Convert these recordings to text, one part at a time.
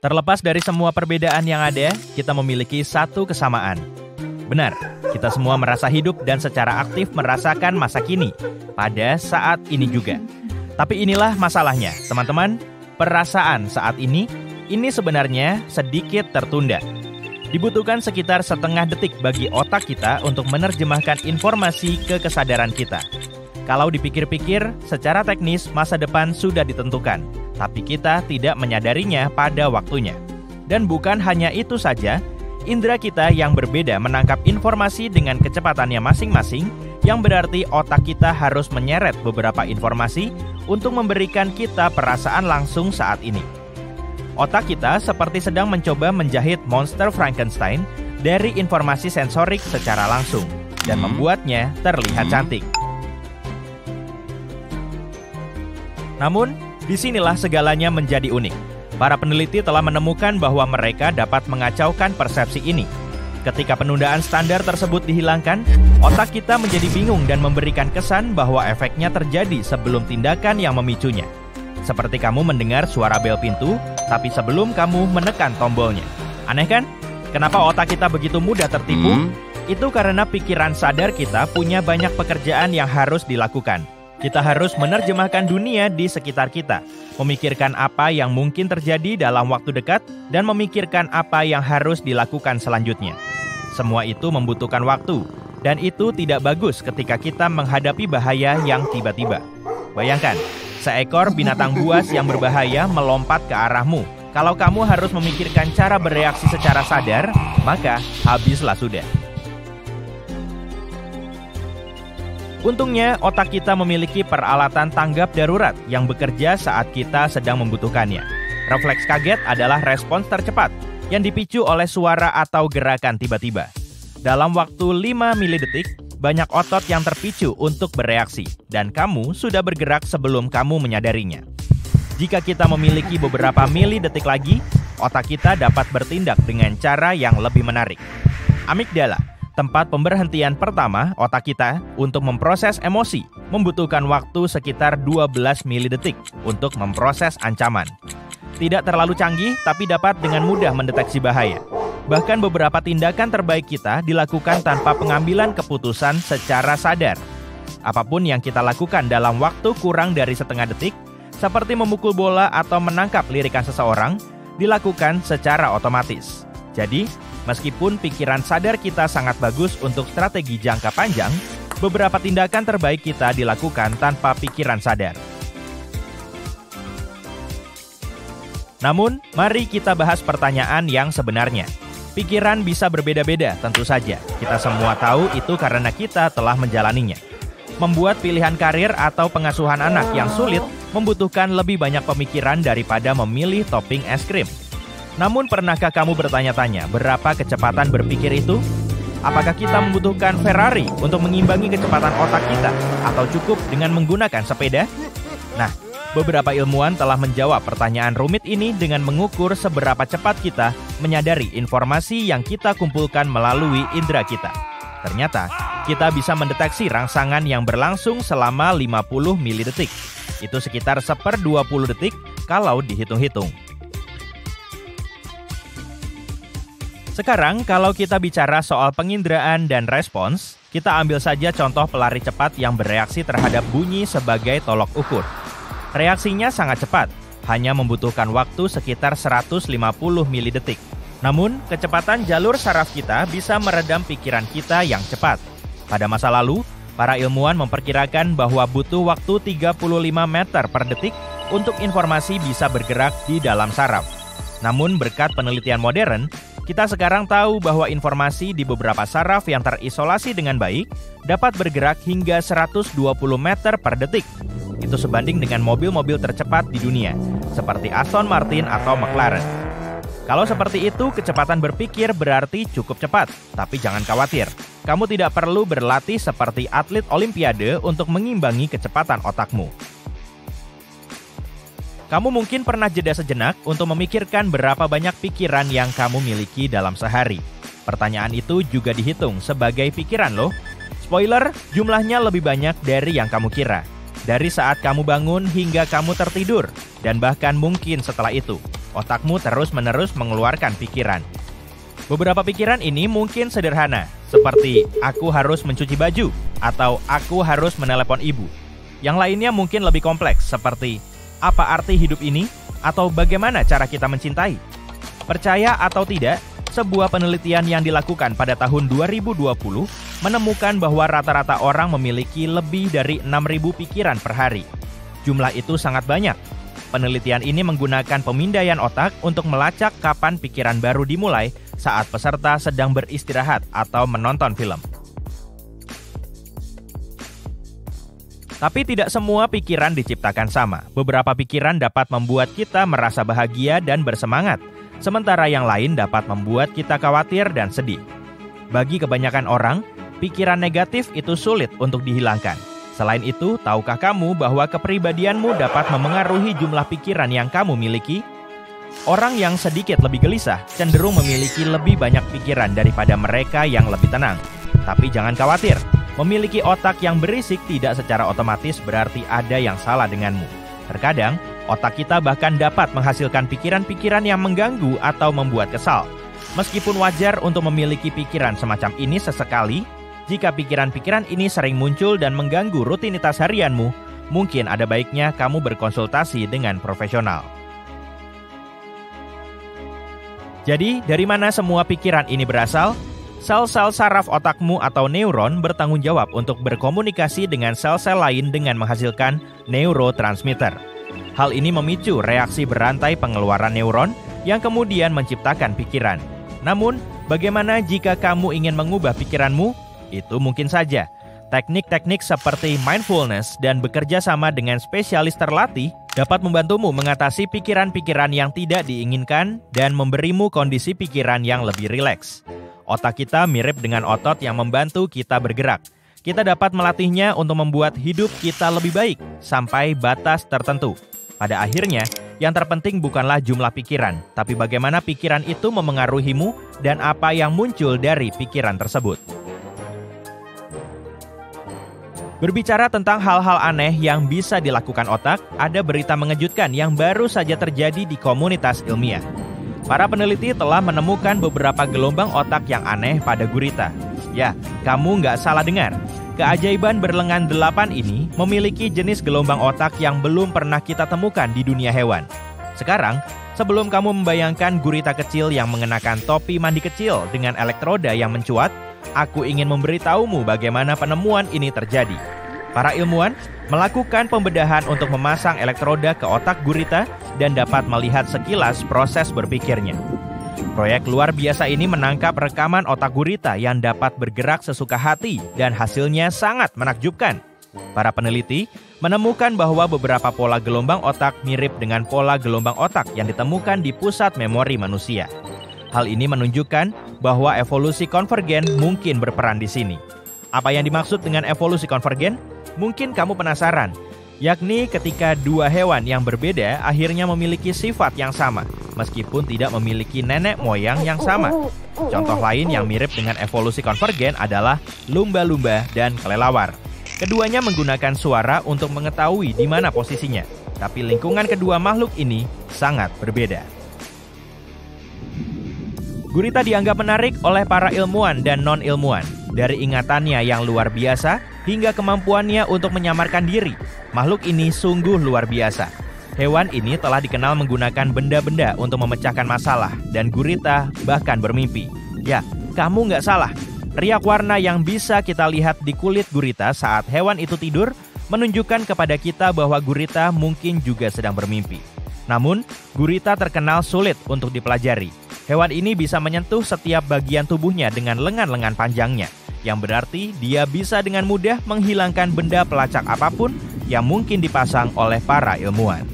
Terlepas dari semua perbedaan yang ada, kita memiliki satu kesamaan. Benar, kita semua merasa hidup dan secara aktif merasakan masa kini, pada saat ini juga. Tapi inilah masalahnya, teman-teman. Perasaan saat ini sebenarnya sedikit tertunda. Dibutuhkan sekitar setengah detik bagi otak kita untuk menerjemahkan informasi ke kesadaran kita. Kalau dipikir-pikir, secara teknis masa depan sudah ditentukan, tapi kita tidak menyadarinya pada waktunya. Dan bukan hanya itu saja, indera kita yang berbeda menangkap informasi dengan kecepatannya masing-masing, yang berarti otak kita harus menyeret beberapa informasi untuk memberikan kita perasaan langsung saat ini. Otak kita seperti sedang mencoba menjahit monster Frankenstein dari informasi sensorik secara langsung dan membuatnya terlihat cantik. Namun, disinilah segalanya menjadi unik. Para peneliti telah menemukan bahwa mereka dapat mengacaukan persepsi ini. Ketika penundaan standar tersebut dihilangkan, otak kita menjadi bingung dan memberikan kesan bahwa efeknya terjadi sebelum tindakan yang memicunya. Seperti kamu mendengar suara bel pintu, tapi sebelum kamu menekan tombolnya. Aneh kan? Kenapa otak kita begitu mudah tertipu? Itu karena pikiran sadar kita punya banyak pekerjaan yang harus dilakukan. Kita harus menerjemahkan dunia di sekitar kita, memikirkan apa yang mungkin terjadi dalam waktu dekat, dan memikirkan apa yang harus dilakukan selanjutnya. Semua itu membutuhkan waktu, dan itu tidak bagus ketika kita menghadapi bahaya yang tiba-tiba. Bayangkan, seekor binatang buas yang berbahaya melompat ke arahmu. Kalau kamu harus memikirkan cara bereaksi secara sadar, maka habislah sudah. Untungnya, otak kita memiliki peralatan tanggap darurat yang bekerja saat kita sedang membutuhkannya. Refleks kaget adalah respons tercepat yang dipicu oleh suara atau gerakan tiba-tiba. Dalam waktu 5 milidetik, banyak otot yang terpicu untuk bereaksi, dan kamu sudah bergerak sebelum kamu menyadarinya. Jika kita memiliki beberapa milidetik lagi, otak kita dapat bertindak dengan cara yang lebih menarik. Amigdala, tempat pemberhentian pertama otak kita untuk memproses emosi, membutuhkan waktu sekitar 12 milidetik untuk memproses ancaman. Tidak terlalu canggih, tapi dapat dengan mudah mendeteksi bahaya. Bahkan beberapa tindakan terbaik kita dilakukan tanpa pengambilan keputusan secara sadar. Apapun yang kita lakukan dalam waktu kurang dari setengah detik, seperti memukul bola atau menangkap lirikan seseorang, dilakukan secara otomatis. Jadi, meskipun pikiran sadar kita sangat bagus untuk strategi jangka panjang, beberapa tindakan terbaik kita dilakukan tanpa pikiran sadar. Namun, mari kita bahas pertanyaan yang sebenarnya. Pikiran bisa berbeda-beda, tentu saja. Kita semua tahu itu karena kita telah menjalaninya. Membuat pilihan karir atau pengasuhan anak yang sulit membutuhkan lebih banyak pemikiran daripada memilih topping es krim. Namun pernahkah kamu bertanya-tanya berapa kecepatan berpikir itu? Apakah kita membutuhkan Ferrari untuk mengimbangi kecepatan otak kita? Atau cukup dengan menggunakan sepeda? Nah, beberapa ilmuwan telah menjawab pertanyaan rumit ini dengan mengukur seberapa cepat kita menyadari informasi yang kita kumpulkan melalui indera kita. Ternyata, kita bisa mendeteksi rangsangan yang berlangsung selama 50 milidetik. Itu sekitar 1/20 detik kalau dihitung-hitung. Sekarang, kalau kita bicara soal penginderaan dan respons, kita ambil saja contoh pelari cepat yang bereaksi terhadap bunyi sebagai tolok ukur. Reaksinya sangat cepat, hanya membutuhkan waktu sekitar 150 milidetik. Namun, kecepatan jalur saraf kita bisa meredam pikiran kita yang cepat. Pada masa lalu, para ilmuwan memperkirakan bahwa butuh waktu 35 meter per detik untuk informasi bisa bergerak di dalam saraf. Namun, berkat penelitian modern, kita sekarang tahu bahwa informasi di beberapa saraf yang terisolasi dengan baik dapat bergerak hingga 120 meter per detik. Itu sebanding dengan mobil-mobil tercepat di dunia, seperti Aston Martin atau McLaren. Kalau seperti itu, kecepatan berpikir berarti cukup cepat. Tapi jangan khawatir, kamu tidak perlu berlatih seperti atlet olimpiade untuk mengimbangi kecepatan otakmu. Kamu mungkin pernah jeda sejenak untuk memikirkan berapa banyak pikiran yang kamu miliki dalam sehari. Pertanyaan itu juga dihitung sebagai pikiran loh. Spoiler, jumlahnya lebih banyak dari yang kamu kira. Dari saat kamu bangun hingga kamu tertidur, dan bahkan mungkin setelah itu, otakmu terus-menerus mengeluarkan pikiran. Beberapa pikiran ini mungkin sederhana, seperti aku harus mencuci baju, atau aku harus menelepon ibu. Yang lainnya mungkin lebih kompleks, seperti apa arti hidup ini, atau bagaimana cara kita mencintai. Percaya atau tidak, sebuah penelitian yang dilakukan pada tahun 2020 menemukan bahwa rata-rata orang memiliki lebih dari 6.000 pikiran per hari. Jumlah itu sangat banyak. Penelitian ini menggunakan pemindaian otak untuk melacak kapan pikiran baru dimulai saat peserta sedang beristirahat atau menonton film. Tapi tidak semua pikiran diciptakan sama. Beberapa pikiran dapat membuat kita merasa bahagia dan bersemangat, sementara yang lain dapat membuat kita khawatir dan sedih. Bagi kebanyakan orang, pikiran negatif itu sulit untuk dihilangkan. Selain itu, tahukah kamu bahwa kepribadianmu dapat memengaruhi jumlah pikiran yang kamu miliki? Orang yang sedikit lebih gelisah cenderung memiliki lebih banyak pikiran daripada mereka yang lebih tenang. Tapi jangan khawatir, memiliki otak yang berisik tidak secara otomatis berarti ada yang salah denganmu. Terkadang, otak kita bahkan dapat menghasilkan pikiran-pikiran yang mengganggu atau membuat kesal. Meskipun wajar untuk memiliki pikiran semacam ini sesekali, jika pikiran-pikiran ini sering muncul dan mengganggu rutinitas harianmu, mungkin ada baiknya kamu berkonsultasi dengan profesional. Jadi, dari mana semua pikiran ini berasal? Sel-sel saraf otakmu atau neuron bertanggung jawab untuk berkomunikasi dengan sel-sel lain dengan menghasilkan neurotransmitter. Hal ini memicu reaksi berantai pengeluaran neuron yang kemudian menciptakan pikiran. Namun, bagaimana jika kamu ingin mengubah pikiranmu? Itu mungkin saja. Teknik-teknik seperti mindfulness dan bekerja sama dengan spesialis terlatih dapat membantumu mengatasi pikiran-pikiran yang tidak diinginkan dan memberimu kondisi pikiran yang lebih rileks. Otak kita mirip dengan otot yang membantu kita bergerak. Kita dapat melatihnya untuk membuat hidup kita lebih baik sampai batas tertentu. Pada akhirnya, yang terpenting bukanlah jumlah pikiran, tapi bagaimana pikiran itu memengaruhimu dan apa yang muncul dari pikiran tersebut. Berbicara tentang hal-hal aneh yang bisa dilakukan otak, ada berita mengejutkan yang baru saja terjadi di komunitas ilmiah. Para peneliti telah menemukan beberapa gelombang otak yang aneh pada gurita. Ya, kamu nggak salah dengar. Keajaiban berlengan 8 ini memiliki jenis gelombang otak yang belum pernah kita temukan di dunia hewan. Sekarang, sebelum kamu membayangkan gurita kecil yang mengenakan topi mandi kecil dengan elektroda yang mencuat, aku ingin memberitahumu bagaimana penemuan ini terjadi. Para ilmuwan melakukan pembedahan untuk memasang elektroda ke otak gurita dan dapat melihat sekilas proses berpikirnya. Proyek luar biasa ini menangkap rekaman otak gurita yang dapat bergerak sesuka hati dan hasilnya sangat menakjubkan. Para peneliti menemukan bahwa beberapa pola gelombang otak mirip dengan pola gelombang otak yang ditemukan di pusat memori manusia. Hal ini menunjukkan bahwa evolusi konvergen mungkin berperan di sini. Apa yang dimaksud dengan evolusi konvergen? Mungkin kamu penasaran, yakni ketika dua hewan yang berbeda akhirnya memiliki sifat yang sama, meskipun tidak memiliki nenek moyang yang sama. Contoh lain yang mirip dengan evolusi konvergen adalah lumba-lumba dan kelelawar. Keduanya menggunakan suara untuk mengetahui di mana posisinya, tapi lingkungan kedua makhluk ini sangat berbeda. Gurita dianggap menarik oleh para ilmuwan dan non-ilmuwan. Dari ingatannya yang luar biasa hingga kemampuannya untuk menyamarkan diri, makhluk ini sungguh luar biasa. Hewan ini telah dikenal menggunakan benda-benda untuk memecahkan masalah, dan gurita bahkan bermimpi. Ya, kamu nggak salah. Riak warna yang bisa kita lihat di kulit gurita saat hewan itu tidur menunjukkan kepada kita bahwa gurita mungkin juga sedang bermimpi. Namun, gurita terkenal sulit untuk dipelajari. Hewan ini bisa menyentuh setiap bagian tubuhnya dengan lengan-lengan panjangnya, yang berarti dia bisa dengan mudah menghilangkan benda pelacak apapun yang mungkin dipasang oleh para ilmuwan.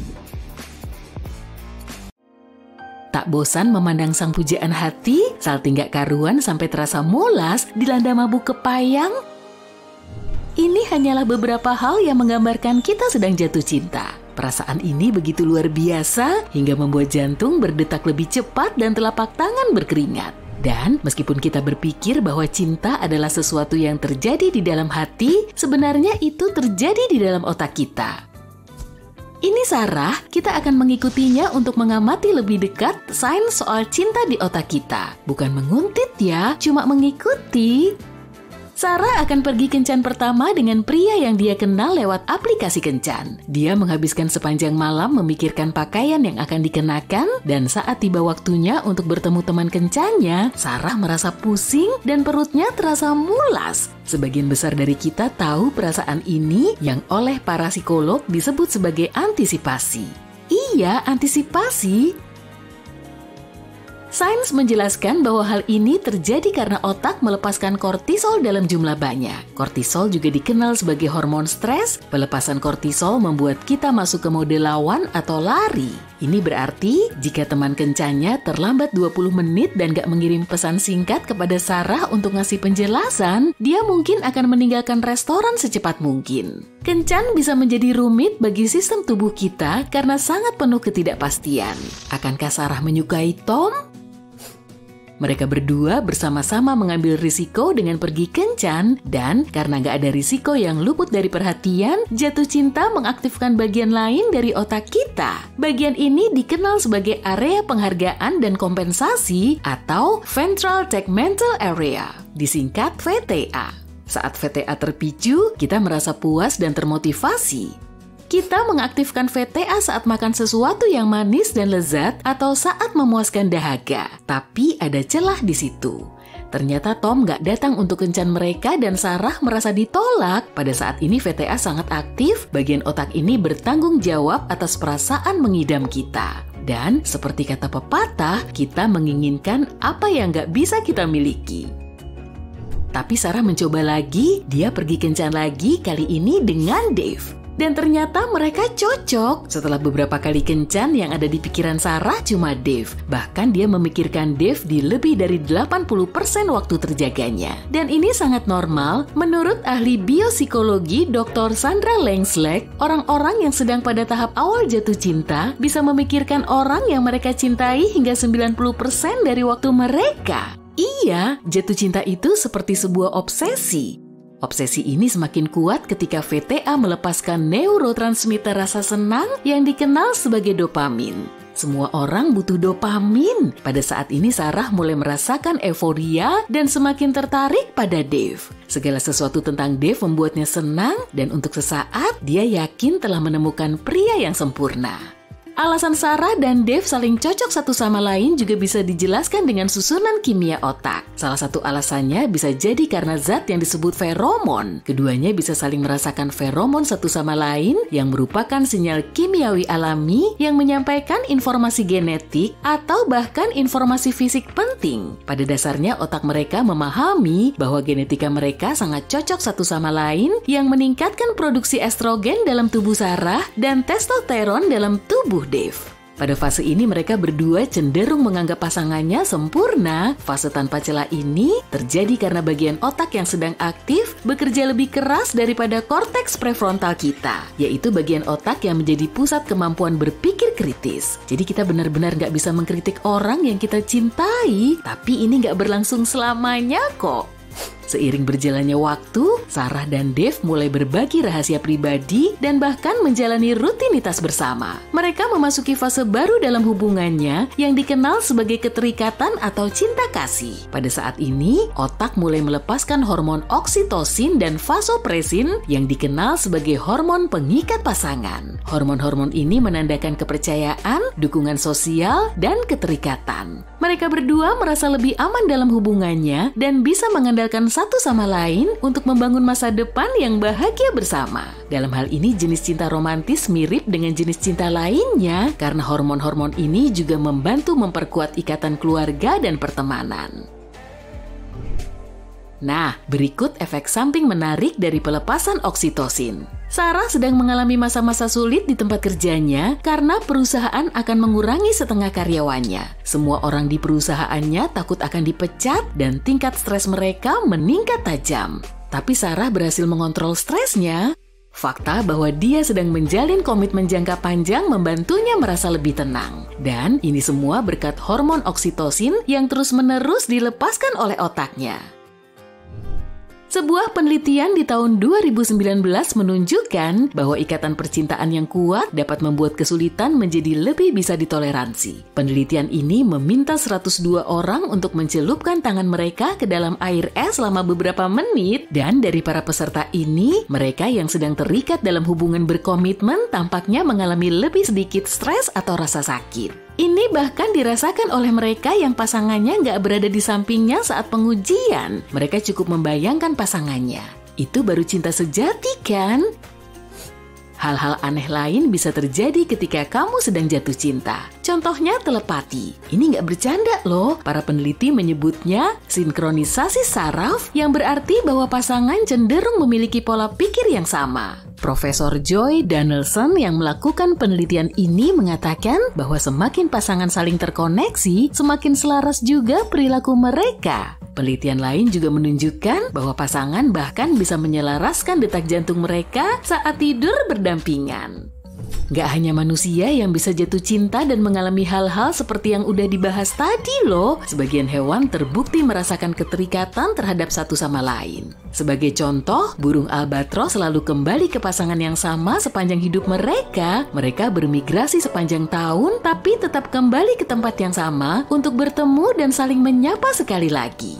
Tak bosan memandang sang pujaan hati, salting gak karuan sampai terasa mulas dilanda mabuk kepayang? Ini hanyalah beberapa hal yang menggambarkan kita sedang jatuh cinta. Perasaan ini begitu luar biasa hingga membuat jantung berdetak lebih cepat dan telapak tangan berkeringat. Dan meskipun kita berpikir bahwa cinta adalah sesuatu yang terjadi di dalam hati, sebenarnya itu terjadi di dalam otak kita. Ini Sarah, kita akan mengikutinya untuk mengamati lebih dekat sains soal cinta di otak kita. Bukan menguntit ya, cuma mengikuti. Sarah akan pergi kencan pertama dengan pria yang dia kenal lewat aplikasi kencan. Dia menghabiskan sepanjang malam memikirkan pakaian yang akan dikenakan, dan saat tiba waktunya untuk bertemu teman kencannya, Sarah merasa pusing dan perutnya terasa mulas. Sebagian besar dari kita tahu perasaan ini yang oleh para psikolog disebut sebagai antisipasi. Iya, antisipasi. Sains menjelaskan bahwa hal ini terjadi karena otak melepaskan kortisol dalam jumlah banyak. Kortisol juga dikenal sebagai hormon stres. Pelepasan kortisol membuat kita masuk ke mode lawan atau lari. Ini berarti jika teman kencannya terlambat 20 menit dan gak mengirim pesan singkat kepada Sarah untuk ngasih penjelasan, dia mungkin akan meninggalkan restoran secepat mungkin. Kencan bisa menjadi rumit bagi sistem tubuh kita karena sangat penuh ketidakpastian. Akankah Sarah menyukai Tom? Mereka berdua bersama-sama mengambil risiko dengan pergi kencan, dan karena gak ada risiko yang luput dari perhatian, jatuh cinta mengaktifkan bagian lain dari otak kita. Bagian ini dikenal sebagai area penghargaan dan kompensasi atau Ventral Tegmental Area, disingkat VTA. Saat VTA terpicu, kita merasa puas dan termotivasi. Kita mengaktifkan VTA saat makan sesuatu yang manis dan lezat atau saat memuaskan dahaga. Tapi ada celah di situ. Ternyata Tom gak datang untuk kencan mereka dan Sarah merasa ditolak. Pada saat ini VTA sangat aktif, bagian otak ini bertanggung jawab atas perasaan mengidam kita. Dan seperti kata pepatah, kita menginginkan apa yang gak bisa kita miliki. Tapi Sarah mencoba lagi, dia pergi kencan lagi, kali ini dengan Dave. Dan ternyata mereka cocok. Setelah beberapa kali kencan, yang ada di pikiran Sarah cuma Dave. Bahkan dia memikirkan Dave di lebih dari 80% waktu terjaganya. Dan ini sangat normal. Menurut ahli biopsikologi Dr. Sandra Langslack, orang-orang yang sedang pada tahap awal jatuh cinta bisa memikirkan orang yang mereka cintai hingga 90% dari waktu mereka. Iya, jatuh cinta itu seperti sebuah obsesi. Obsesi ini semakin kuat ketika VTA melepaskan neurotransmitter rasa senang yang dikenal sebagai dopamin. Semua orang butuh dopamin. Pada saat ini Sarah mulai merasakan euforia dan semakin tertarik pada Dave. Segala sesuatu tentang Dave membuatnya senang dan untuk sesaat dia yakin telah menemukan pria yang sempurna. Alasan Sarah dan Dave saling cocok satu sama lain juga bisa dijelaskan dengan susunan kimia otak. Salah satu alasannya bisa jadi karena zat yang disebut feromon. Keduanya bisa saling merasakan feromon satu sama lain yang merupakan sinyal kimiawi alami yang menyampaikan informasi genetik atau bahkan informasi fisik penting. Pada dasarnya otak mereka memahami bahwa genetika mereka sangat cocok satu sama lain yang meningkatkan produksi estrogen dalam tubuh Sarah dan testosteron dalam tubuh Dave. Pada fase ini mereka berdua cenderung menganggap pasangannya sempurna. Fase tanpa celah ini terjadi karena bagian otak yang sedang aktif bekerja lebih keras daripada korteks prefrontal kita, yaitu bagian otak yang menjadi pusat kemampuan berpikir kritis. Jadi kita benar-benar gak bisa mengkritik orang yang kita cintai, tapi ini gak berlangsung selamanya kok. Seiring berjalannya waktu, Sarah dan Dave mulai berbagi rahasia pribadi dan bahkan menjalani rutinitas bersama. Mereka memasuki fase baru dalam hubungannya yang dikenal sebagai keterikatan atau cinta kasih. Pada saat ini, otak mulai melepaskan hormon oksitosin dan vasopresin yang dikenal sebagai hormon pengikat pasangan. Hormon-hormon ini menandakan kepercayaan, dukungan sosial, dan keterikatan. Mereka berdua merasa lebih aman dalam hubungannya dan bisa mengandalkan satu sama lain untuk membangun masa depan yang bahagia bersama. Dalam hal ini jenis cinta romantis mirip dengan jenis cinta lainnya karena hormon-hormon ini juga membantu memperkuat ikatan keluarga dan pertemanan. Nah, berikut efek samping menarik dari pelepasan oksitosin. Sarah sedang mengalami masa-masa sulit di tempat kerjanya karena perusahaan akan mengurangi setengah karyawannya. Semua orang di perusahaannya takut akan dipecat dan tingkat stres mereka meningkat tajam. Tapi Sarah berhasil mengontrol stresnya. Fakta bahwa dia sedang menjalin komitmen jangka panjang membantunya merasa lebih tenang. Dan ini semua berkat hormon oksitosin yang terus-menerus dilepaskan oleh otaknya. Sebuah penelitian di tahun 2019 menunjukkan bahwa ikatan percintaan yang kuat dapat membuat kesulitan menjadi lebih bisa ditoleransi. Penelitian ini meminta 102 orang untuk mencelupkan tangan mereka ke dalam air es selama beberapa menit, dan dari para peserta ini, mereka yang sedang terikat dalam hubungan berkomitmen tampaknya mengalami lebih sedikit stres atau rasa sakit. Ini bahkan dirasakan oleh mereka yang pasangannya nggak berada di sampingnya saat pengujian. Mereka cukup membayangkan pasangannya. Itu baru cinta sejati, kan? Hal-hal aneh lain bisa terjadi ketika kamu sedang jatuh cinta. Contohnya telepati. Ini nggak bercanda loh. Para peneliti menyebutnya sinkronisasi saraf, yang berarti bahwa pasangan cenderung memiliki pola pikir yang sama. Profesor Joy Donaldson yang melakukan penelitian ini mengatakan bahwa semakin pasangan saling terkoneksi, semakin selaras juga perilaku mereka. Penelitian lain juga menunjukkan bahwa pasangan bahkan bisa menyelaraskan detak jantung mereka saat tidur berdampingan. Gak hanya manusia yang bisa jatuh cinta dan mengalami hal-hal seperti yang udah dibahas tadi loh. Sebagian hewan terbukti merasakan keterikatan terhadap satu sama lain. Sebagai contoh, burung albatros selalu kembali ke pasangan yang sama sepanjang hidup mereka. Mereka bermigrasi sepanjang tahun tapi tetap kembali ke tempat yang sama untuk bertemu dan saling menyapa sekali lagi.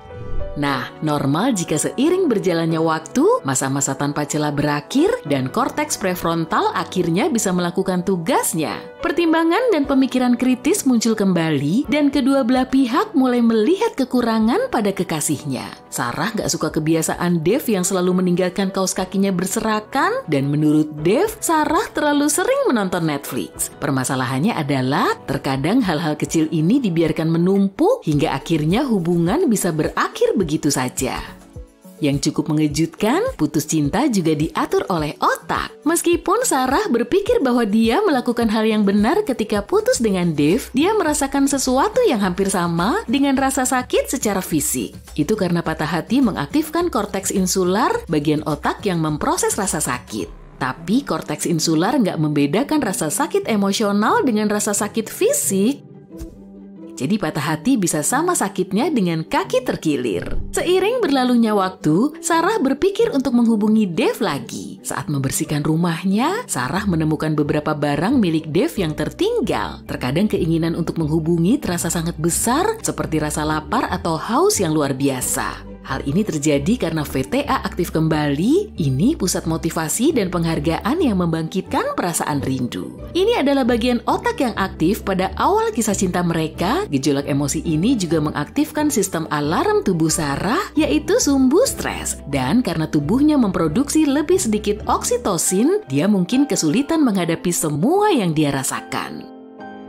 Nah, normal jika seiring berjalannya waktu, masa-masa tanpa celah berakhir dan korteks prefrontal akhirnya bisa melakukan tugasnya. Pertimbangan dan pemikiran kritis muncul kembali dan kedua belah pihak mulai melihat kekurangan pada kekasihnya. Sarah gak suka kebiasaan Dave yang selalu meninggalkan kaos kakinya berserakan, dan menurut Dave, Sarah terlalu sering menonton Netflix. Permasalahannya adalah terkadang hal-hal kecil ini dibiarkan menumpuk hingga akhirnya hubungan bisa berakhir begitu saja. Yang cukup mengejutkan, putus cinta juga diatur oleh otak. Meskipun Sarah berpikir bahwa dia melakukan hal yang benar ketika putus dengan Dave, dia merasakan sesuatu yang hampir sama dengan rasa sakit secara fisik. Itu karena patah hati mengaktifkan korteks insular, bagian otak yang memproses rasa sakit. Tapi korteks insular nggak membedakan rasa sakit emosional dengan rasa sakit fisik. Jadi patah hati bisa sama sakitnya dengan kaki terkilir. Seiring berlalunya waktu, Sarah berpikir untuk menghubungi Dave lagi. Saat membersihkan rumahnya, Sarah menemukan beberapa barang milik Dave yang tertinggal. Terkadang keinginan untuk menghubungi terasa sangat besar, seperti rasa lapar atau haus yang luar biasa. Hal ini terjadi karena VTA aktif kembali. Ini pusat motivasi dan penghargaan yang membangkitkan perasaan rindu. Ini adalah bagian otak yang aktif pada awal kisah cinta mereka. Gejolak emosi ini juga mengaktifkan sistem alarm tubuh Sarah, yaitu sumbu stres. Dan karena tubuhnya memproduksi lebih sedikit oksitosin, dia mungkin kesulitan menghadapi semua yang dia rasakan.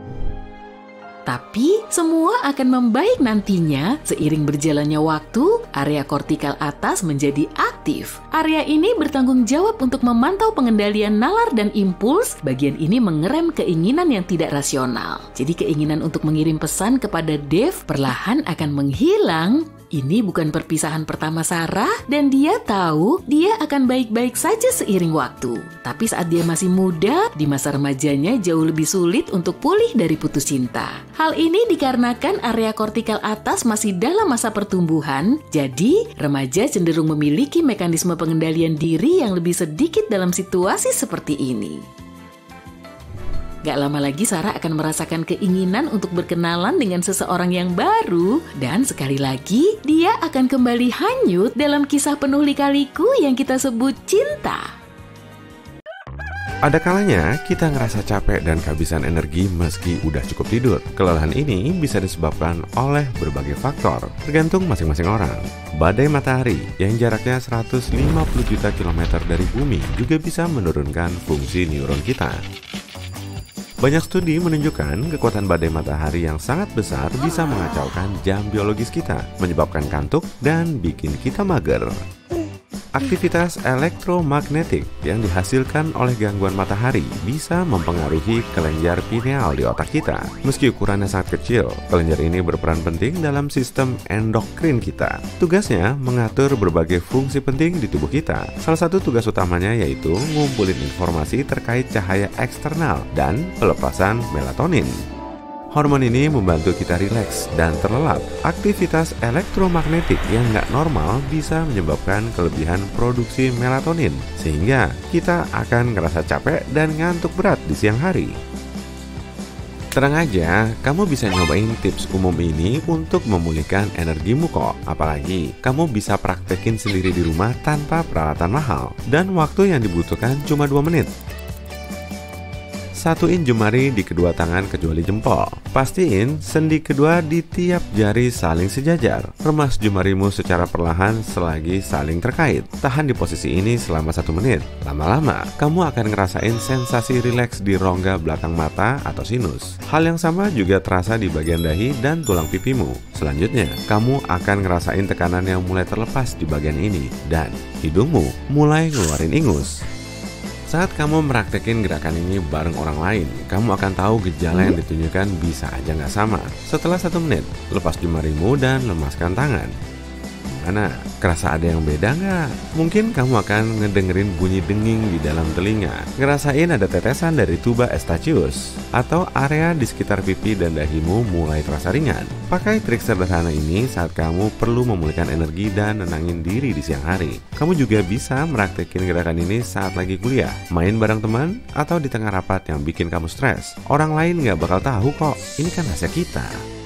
Tapi semua akan membaik nantinya. Seiring berjalannya waktu, area kortikal atas menjadi aktif. Area ini bertanggung jawab untuk memantau pengendalian nalar dan impuls. Bagian ini mengerem keinginan yang tidak rasional. Jadi keinginan untuk mengirim pesan kepada Dave perlahan akan menghilang. Ini bukan perpisahan pertama Sarah, dan dia tahu dia akan baik-baik saja seiring waktu. Tapi saat dia masih muda, di masa remajanya jauh lebih sulit untuk pulih dari putus cinta. Hal ini dikarenakan area kortikal atas masih dalam masa pertumbuhan, jadi remaja cenderung memiliki mekanisme pengendalian diri yang lebih sedikit dalam situasi seperti ini. Gak lama lagi Sarah akan merasakan keinginan untuk berkenalan dengan seseorang yang baru, dan sekali lagi dia akan kembali hanyut dalam kisah penuh lika-liku yang kita sebut cinta. Ada kalanya kita ngerasa capek dan kehabisan energi meski udah cukup tidur. Kelelahan ini bisa disebabkan oleh berbagai faktor, tergantung masing-masing orang. Badai matahari yang jaraknya 150 juta kilometer dari bumi juga bisa menurunkan fungsi neuron kita. Banyak studi menunjukkan kekuatan badai matahari yang sangat besar bisa mengacaukan jam biologis kita, menyebabkan kantuk dan bikin kita mager. Aktivitas elektromagnetik yang dihasilkan oleh gangguan matahari bisa mempengaruhi kelenjar pineal di otak kita. Meski ukurannya sangat kecil, kelenjar ini berperan penting dalam sistem endokrin kita. Tugasnya mengatur berbagai fungsi penting di tubuh kita. Salah satu tugas utamanya yaitu ngumpulin informasi terkait cahaya eksternal dan pelepasan melatonin. Hormon ini membantu kita rileks dan terlelap. Aktivitas elektromagnetik yang nggak normal bisa menyebabkan kelebihan produksi melatonin, sehingga kita akan ngerasa capek dan ngantuk berat di siang hari. Tenang aja, kamu bisa nyobain tips umum ini untuk memulihkan energimu kok. Apalagi, kamu bisa praktekin sendiri di rumah tanpa peralatan mahal. Dan waktu yang dibutuhkan cuma 2 menit. Satuin jemari di kedua tangan kecuali jempol. Pastiin sendi kedua di tiap jari saling sejajar. Remas jemarimu secara perlahan selagi saling terkait. Tahan di posisi ini selama 1 menit. Lama-lama, kamu akan ngerasain sensasi rileks di rongga belakang mata atau sinus. Hal yang sama juga terasa di bagian dahi dan tulang pipimu. Selanjutnya, kamu akan ngerasain tekanan yang mulai terlepas di bagian ini. Dan hidungmu mulai ngeluarin ingus. Saat kamu meraktekin gerakan ini bareng orang lain, kamu akan tahu gejala yang ditunjukkan bisa aja nggak sama. Setelah 1 menit, lepas jemarimu dan lemaskan tangan. Gimana? Kerasa ada yang beda nggak? Mungkin kamu akan ngedengerin bunyi denging di dalam telinga, ngerasain ada tetesan dari tuba eustachius, atau area di sekitar pipi dan dahimu mulai terasa ringan. Pakai trik sederhana ini saat kamu perlu memulihkan energi dan nenangin diri di siang hari. Kamu juga bisa meraktekin gerakan ini saat lagi kuliah, main bareng teman, atau di tengah rapat yang bikin kamu stres. Orang lain nggak bakal tahu kok, ini kan rahasia kita.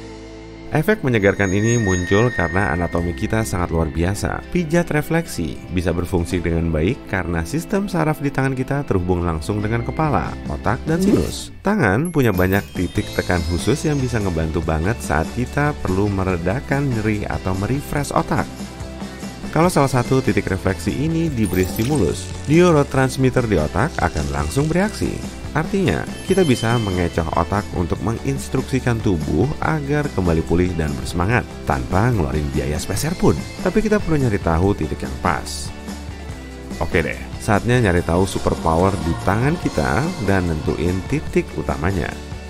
Efek menyegarkan ini muncul karena anatomi kita sangat luar biasa. Pijat refleksi bisa berfungsi dengan baik karena sistem saraf di tangan kita terhubung langsung dengan kepala, otak, dan sinus. Tangan punya banyak titik tekan khusus yang bisa ngebantu banget saat kita perlu meredakan nyeri atau merefresh otak. Kalau salah satu titik refleksi ini diberi stimulus, neurotransmitter di otak akan langsung bereaksi. Artinya, kita bisa mengecoh otak untuk menginstruksikan tubuh agar kembali pulih dan bersemangat tanpa ngeluarin biaya sepeser pun. Tapi kita perlu nyari tahu titik yang pas. Oke deh, saatnya nyari tahu superpower di tangan kita dan nentuin titik utamanya.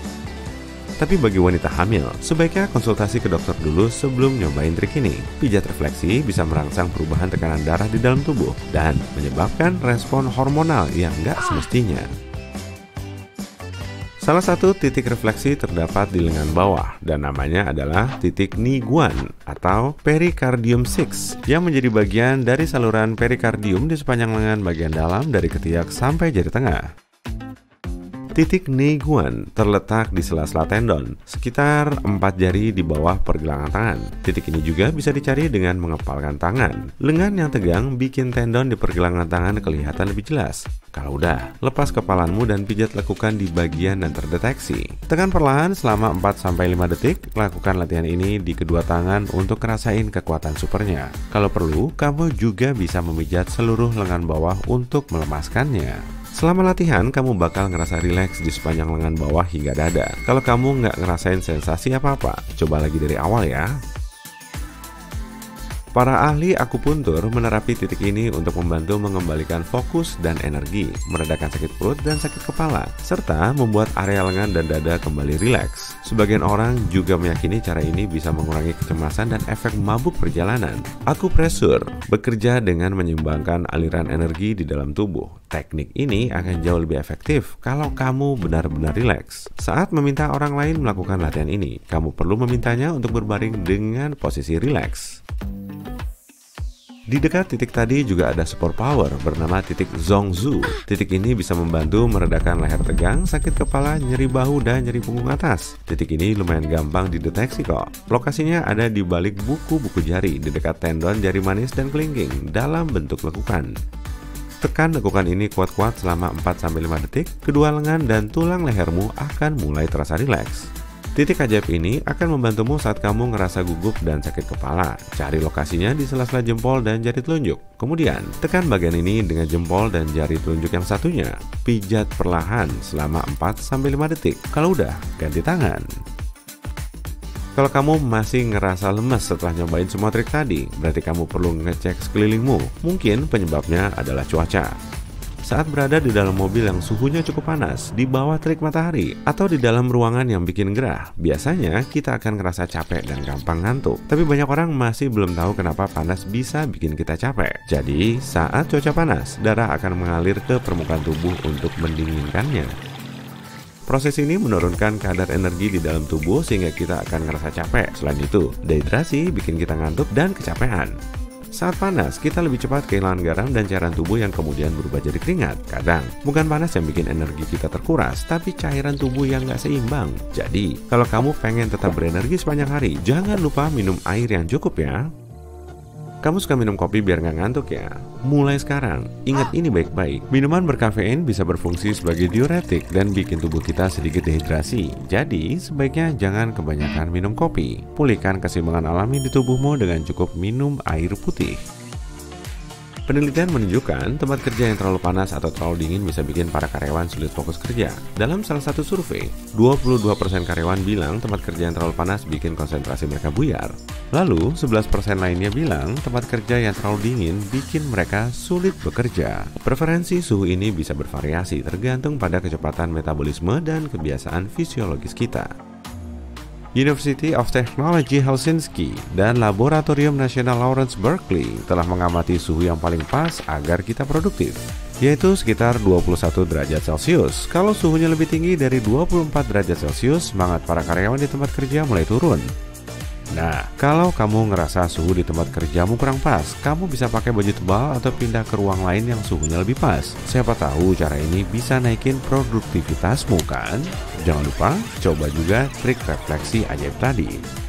Tapi bagi wanita hamil, sebaiknya konsultasi ke dokter dulu sebelum nyobain trik ini. Pijat refleksi bisa merangsang perubahan tekanan darah di dalam tubuh dan menyebabkan respon hormonal yang nggak semestinya. Salah satu titik refleksi terdapat di lengan bawah dan namanya adalah titik Ni-guan atau pericardium 6 yang menjadi bagian dari saluran perikardium di sepanjang lengan bagian dalam dari ketiak sampai jari tengah. Titik Ni-guan terletak di sela-sela tendon, sekitar 4 jari di bawah pergelangan tangan. Titik ini juga bisa dicari dengan mengepalkan tangan. Lengan yang tegang bikin tendon di pergelangan tangan kelihatan lebih jelas. Kalau udah, lepas kepalanmu dan pijat lekukan di bagian yang terdeteksi. Tekan perlahan selama 4-5 detik, lakukan latihan ini di kedua tangan untuk ngerasain kekuatan supernya. Kalau perlu, kamu juga bisa memijat seluruh lengan bawah untuk melemaskannya. Selama latihan, kamu bakal ngerasa rileks di sepanjang lengan bawah hingga dada. Kalau kamu nggak ngerasain sensasi apa-apa, coba lagi dari awal ya. Para ahli akupuntur menerapi titik ini untuk membantu mengembalikan fokus dan energi, meredakan sakit perut dan sakit kepala, serta membuat area lengan dan dada kembali rileks. Sebagian orang juga meyakini cara ini bisa mengurangi kecemasan dan efek mabuk perjalanan. Akupresur bekerja dengan menyeimbangkan aliran energi di dalam tubuh. Teknik ini akan jauh lebih efektif kalau kamu benar-benar rileks. Saat meminta orang lain melakukan latihan ini, kamu perlu memintanya untuk berbaring dengan posisi rileks. Di dekat titik tadi juga ada superpower bernama titik Zongzhou. Titik ini bisa membantu meredakan leher tegang, sakit kepala, nyeri bahu, dan nyeri punggung atas. Titik ini lumayan gampang dideteksi kok. Lokasinya ada di balik buku-buku jari, di dekat tendon jari manis dan kelingking, dalam bentuk lekukan. Tekan lekukan ini kuat-kuat selama 4-5 detik, kedua lengan dan tulang lehermu akan mulai terasa rileks. Titik ajaib ini akan membantumu saat kamu ngerasa gugup dan sakit kepala. Cari lokasinya di sela-sela jempol dan jari telunjuk. Kemudian, tekan bagian ini dengan jempol dan jari telunjuk yang satunya. Pijat perlahan selama 4-5 detik. Kalau udah, ganti tangan. Kalau kamu masih ngerasa lemes setelah nyobain semua trik tadi, berarti kamu perlu ngecek sekelilingmu. Mungkin penyebabnya adalah cuaca. Saat berada di dalam mobil yang suhunya cukup panas, di bawah terik matahari, atau di dalam ruangan yang bikin gerah, biasanya kita akan ngerasa capek dan gampang ngantuk. Tapi banyak orang masih belum tahu kenapa panas bisa bikin kita capek. Jadi, saat cuaca panas, darah akan mengalir ke permukaan tubuh untuk mendinginkannya. Proses ini menurunkan kadar energi di dalam tubuh sehingga kita akan ngerasa capek. Selain itu, dehidrasi bikin kita ngantuk dan kecapean. Saat panas, kita lebih cepat kehilangan garam dan cairan tubuh yang kemudian berubah jadi keringat. Kadang, bukan panas yang bikin energi kita terkuras, tapi cairan tubuh yang nggak seimbang. Jadi, kalau kamu pengen tetap berenergi sepanjang hari, jangan lupa minum air yang cukup ya. Kamu suka minum kopi biar nggak ngantuk ya? Mulai sekarang, ingat ini baik-baik. Minuman berkafein bisa berfungsi sebagai diuretik dan bikin tubuh kita sedikit dehidrasi. Jadi, sebaiknya jangan kebanyakan minum kopi. Pulihkan keseimbangan alami di tubuhmu dengan cukup minum air putih. Penelitian menunjukkan tempat kerja yang terlalu panas atau terlalu dingin bisa bikin para karyawan sulit fokus kerja. Dalam salah satu survei, 22% karyawan bilang tempat kerja yang terlalu panas bikin konsentrasi mereka buyar. Lalu, 11% lainnya bilang tempat kerja yang terlalu dingin bikin mereka sulit bekerja. Preferensi suhu ini bisa bervariasi tergantung pada kecepatan metabolisme dan kebiasaan fisiologis kita. University of Technology Helsinki dan Laboratorium Nasional Lawrence Berkeley telah mengamati suhu yang paling pas agar kita produktif, yaitu sekitar 21 derajat Celcius. Kalau suhunya lebih tinggi dari 24 derajat Celcius, semangat para karyawan di tempat kerja mulai turun. Nah, kalau kamu ngerasa suhu di tempat kerjamu kurang pas, kamu bisa pakai baju tebal atau pindah ke ruang lain yang suhunya lebih pas. Siapa tahu cara ini bisa naikin produktivitasmu kan? Jangan lupa coba juga trik refleksi ajaib tadi.